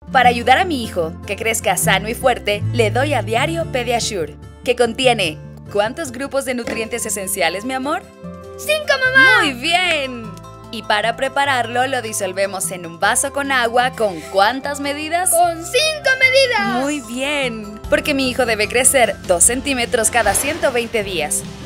Para ayudar a mi hijo que crezca sano y fuerte, le doy a diario Pediasure, que contiene ¿cuántos grupos de nutrientes esenciales, mi amor? 5, mamá. ¡Muy bien! Y para prepararlo lo disolvemos en un vaso con agua ¿con cuántas medidas? Con 5 medidas. Muy bien, porque mi hijo debe crecer 2 centímetros cada 120 días.